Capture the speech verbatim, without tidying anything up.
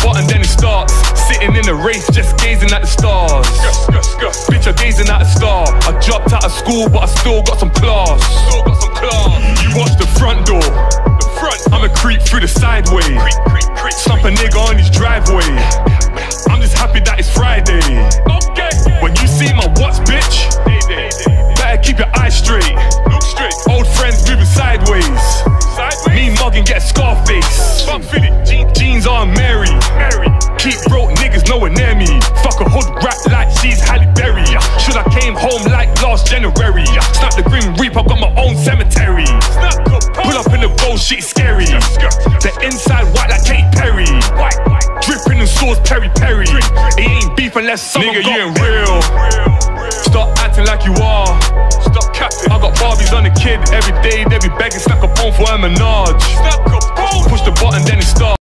button, then it starts. Sitting in the race, just gazing at the stars. Bitch, I'm gazing at a star. I dropped out of school, but I still got some class. Still got some class. You watch the front door. The front. I'ma creep through the sideway. Creep, creep, creep. Stump a nigga on his driveway. I'm just happy that it's Friday. Okay. When you see my watch, bitch, better keep your eyes straight. Look straight. Old friends moving sideways. Sideways. Me mugging, get Scarface. Je jeans on Mary. Mary. Keep broke niggas nowhere near me. Fuck a hood rap like she's Halle Berry. Should I came home like last January. Snap the Grim Reaper, got my own cemetery. Pull up in the gold shit, scary. The inside white like Katy Perry. Dripping in sauce, Perry Perry. It ain't beef unless someone nigga, got you ain't real. Stop acting like you are. Stop capping. I got Barbies on the kid every day. They be begging, snack a bone for a Minaj. Push the button, then it starts.